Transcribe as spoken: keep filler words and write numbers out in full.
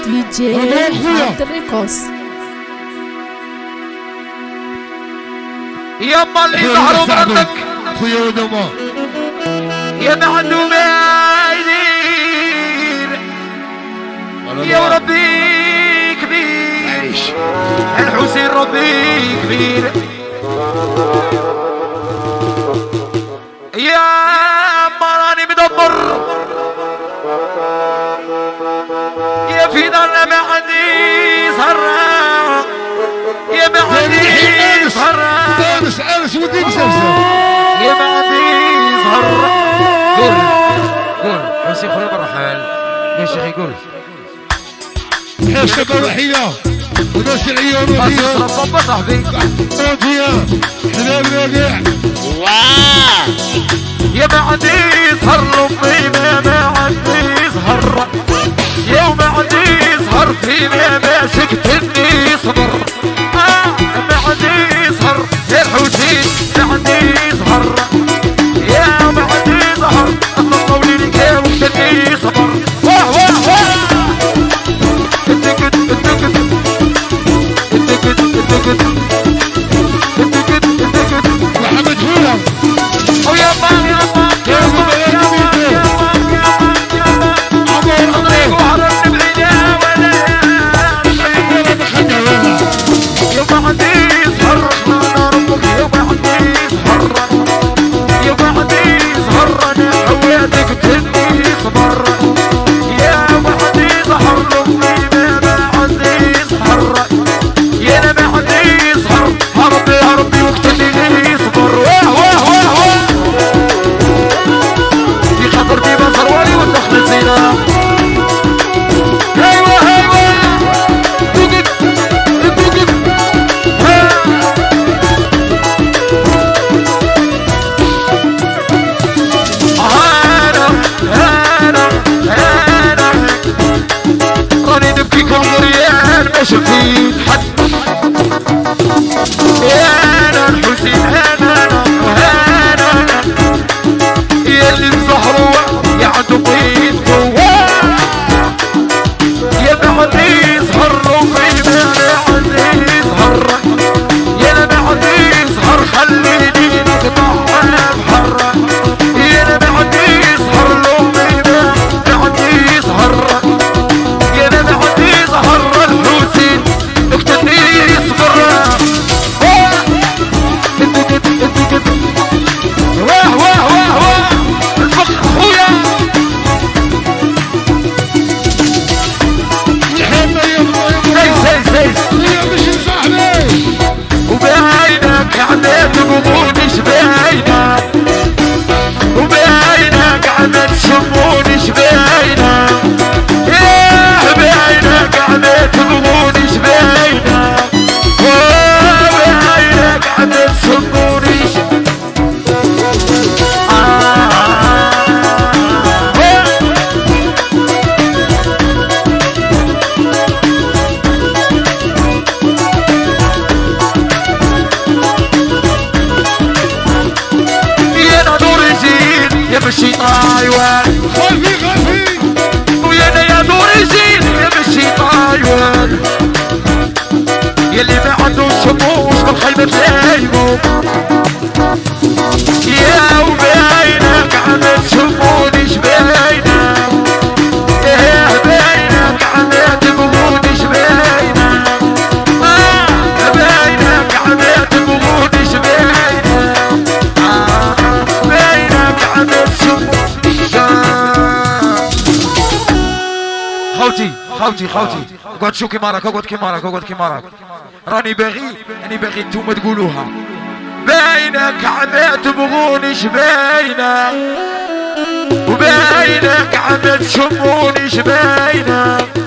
دي جي عبد الرقاص. يما اللي ظهروا برضك خويا ودما يا معدو ما يدير يا ربي كبير عايش الحسين ربي كبير يا مراني مدمر يا في دارنا ما عندي صرا يا ما عندي صرا انس انس ودي مسلسل يا ما عندي صرا قول قول حسين خويا بالرحال يا شيخي قول يا شباب وحيدة وناس العيون وفيا بابا صاحبي وفيا حلال راجع واه يا ما عندي صهر فينا ما عندي صهر يا ما عندي صهر فينا ما سكتني صبر آه ما عندي صهر يا الحسين ما عندي صهر يا ما عندي صهر اصلا قولي لك يا وكتني صبر واه واه واه اتكت اتكت اتكت اتكت اتكت اتكت محمد فولا ويا ما يا ما يا ما يا ما يا ما يا ما طريق وهرب بعيدة ولا يا ما عندي صهر انا ربك يا ما عندي صهر يا ما عندي صهر انا هويتك تدني صبر يا ما عندي صهر ربي ما عندي صهر يا انا ما عندي صهر هربي هربي وقتلني صبر واه واه واه واه في خاطرتي بصر ولي والدخل الزينة ايوه ايوه دوقت دوقت انا انا انا راني نبكي كل غريان ما شفيت حد انا الحسين انا انا انا يا اللي مزهروا يا عندو بيت جواه يا ما عندي صهر روحي ما عندي صهر يا انا ما عندي صهر خليني نقطع بحر يا انا ما عندي صهر روحي ما عندي صهر يا انا ما عندي صهر الحسين اقتلني صبر انتكت انتكت واه واه واه واه الفخر خويا زي زي زي وباينك عم تبغوني شباينة وباينك عم تشموني شباينة ياه باينك عم تبغوني شباينة وباينك عم تشموني شباينة يا مشي طايوان خلفي خلفي ويانا يا نور يزيد يا مشي طايوان يلي ما عندوش شموش بالخيمة تلايمو يا وباينك عم تشوفوني شباينة يا باينك عم تبغوني شباينة آه باينك عم تبغوني شباينة آه باينك عم تشوفوني خوتي خوتي خوتي اقعد شو كيما راك اقعد كيما راك اقعد كيما راك راني باغي راني باغي نتوما تقولوها باينك عم تبغوني شباينة وباينك عم تشموني شباينة